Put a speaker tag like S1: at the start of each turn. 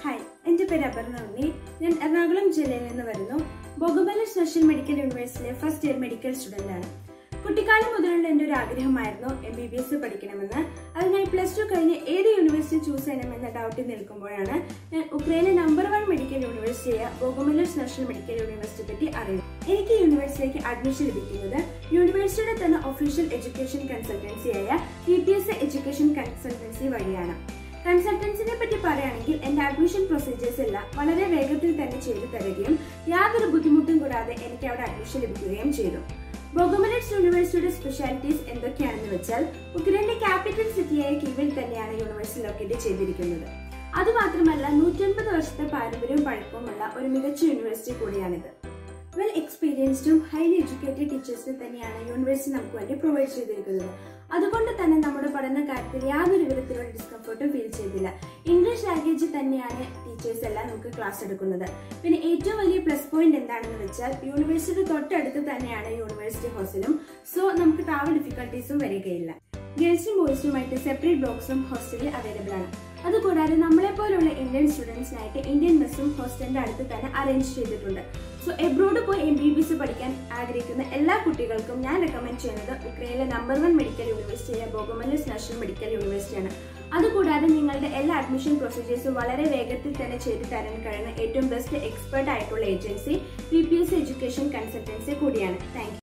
S1: Hi, എൻ്റെ പേര് അപർണ ഉണ്ണി. ഞാൻ എറണാകുളം ജില്ലയിൽ നിന്ന് വരുന്നു. ബോഗോമല്ലൂർ നാഷണൽ മെഡിക്കൽ യൂണിവേഴ്സിറ്റിയിലെ ഫസ്റ്റ് ഇയർ മെഡിക്കൽ സ്റ്റുഡന്റ് ആണ്. കുട്ടിക്കാലം മുതലുള്ള എൻ്റെ ഒരു ആഗ്രഹമായിരുന്നു MBBS പഠിക്കണമെന്ന്. അതിനായി +2 കഴിഞ്ഞ് ഏത് യൂണിവേഴ്സിറ്റി ചൂസ് ചെയ്യണമെന്ന ഡൗട്ടിൽ നിൽക്കുമ്പോഴാണ് ഞാൻ ഉക്രൈനിലെ നമ്പർ 1 മെഡിക്കൽ യൂണിവേഴ്സിറ്റിയായ ബോഗോമല്ലൂർ നാഷണൽ മെഡിക്കൽ യൂണിവേഴ്സിറ്റിയെ പറ്റി അറിയുന്നത്. എനിക്ക് യൂണിവേഴ്സിറ്റിയിലേക്ക് അഡ്മിഷൻ ലഭിക്കുന്നത് യൂണിവേഴ്സിറ്റിയുടെ തന്നെ ഒഫീഷ്യൽ എഡ്യൂക്കേഷൻ കൺസൾട്ടൻസിയായ TPS എഡ്യൂക്കേഷൻ കൺസൾട്ടൻസി വഴിയാണ്. കൺസൾട്ടൻസിനെ പറ്റി പറയുകയാണെങ്കിൽ എൻ്റെ അഡ്മിഷൻ പ്രൊസീജിയേഴ്സ് എല്ലാം വളരെ വേഗത്തിൽ തന്നെ ചെയ്തു തരികയും യാതൊരു ബുദ്ധിമുട്ടും കൂടാതെ എനിക്ക് അവിടെ അഡ്മിഷൻ ലഭിക്കുകയും ചെയ്തു. ബോഗോമല്ലൂർ യൂണിവേഴ്സിറ്റിയുടെ സ്പെഷ്യാലിറ്റീസ് എന്തൊക്കെയാണെന്ന് വെച്ചാൽ, ഉക്രൈനിലെ ക്യാപിറ്റൽ സിറ്റിയായ കീവിൽ തന്നെയാണ് യൂണിവേഴ്സിറ്റി ലൊക്കേറ്റ് ചെയ്തിരിക്കുന്നത്. അതുമാത്രമല്ല 150 വർഷത്തെ പാരമ്പര്യവും പഴക്കവുമുള്ള ഒരു മികച്ച യൂണിവേഴ്സിറ്റി കൂടിയാണിത്. വെൽ എക്സ്പീരിയൻസ്ഡും ഹൈലി എഡ്യൂക്കേറ്റഡ് ടീച്ചേഴ്സിനെ തന്നെയാണ് യൂണിവേഴ്സിറ്റി നമുക്ക് വേണ്ടി പ്രൊവൈഡ് ചെയ്തിരിക്കുന്നത്. അതുകൊണ്ട് തന്നെ നമ്മുടെ പഠന കാര്യത്തിൽ യാതൊരു വിധത്തിലുള്ള ഡിസ്കംഫർട്ടും ഫീൽ ചെയ്തില്ല. ഇംഗ്ലീഷ് ലാംഗ്വേജിൽ തന്നെയാണ് ടീച്ചേഴ്സ് എല്ലാം നമുക്ക് ക്ലാസ് എടുക്കുന്നത്. പിന്നെ ഏറ്റവും വലിയ പ്ലസ് പോയിന്റ് എന്താണെന്ന് വെച്ചാൽ, യൂണിവേഴ്സിറ്റി തൊട്ടടുത്ത് തന്നെയാണ് യൂണിവേഴ്സിറ്റി ഹോസ്റ്റലും. സോ നമുക്ക് ട്രാവൽ ഡിഫിക്കൽട്ടീസും വരികയില്ല. ഗേൾസും ബോയ്സിനുമായിട്ട് സെപ്പറേറ്റ് ബ്ലോക്സും ഹോസ്റ്റലിൽ അവൈലബിൾ ആണ്. അതുകൂടാതെ നമ്മളെപ്പോലുള്ള ഇന്ത്യൻ സ്റ്റുഡൻസിനായിട്ട് ഇന്ത്യൻ മെസ്സും ഹോസ്റ്റലിന്റെ അടുത്ത് തന്നെ അറേഞ്ച് ചെയ്തിട്ടുണ്ട്. സോ എബ്രോഡ് പോയി MBBS പഠിക്കാൻ ആഗ്രഹിക്കുന്ന എല്ലാ കുട്ടികൾക്കും ഞാൻ റെക്കമെൻഡ് ചെയ്യുന്നത് ഉക്രൈനിലെ നമ്പർ 1 മെഡിക്കൽ യൂണിവേഴ്സിറ്റിയായ ബോഗോമല്ലൂർ നാഷണൽ മെഡിക്കൽ യൂണിവേഴ്സിറ്റിയാണ്. അതുകൂടാതെ നിങ്ങളുടെ എല്ലാ അഡ്മിഷൻ പ്രൊസീജിയേഴ്സും വളരെ വേഗത്തിൽ തന്നെ ചെയ്തു തരാൻ കഴിയുന്ന ഏറ്റവും ബെസ്റ്റ് എക്സ്പെർട്ട് ആയിട്ടുള്ള ഏജൻസി TPS എഡ്യൂക്കേഷൻ കൺസൾട്ടൻസി കൂടിയാണ്. Thank U.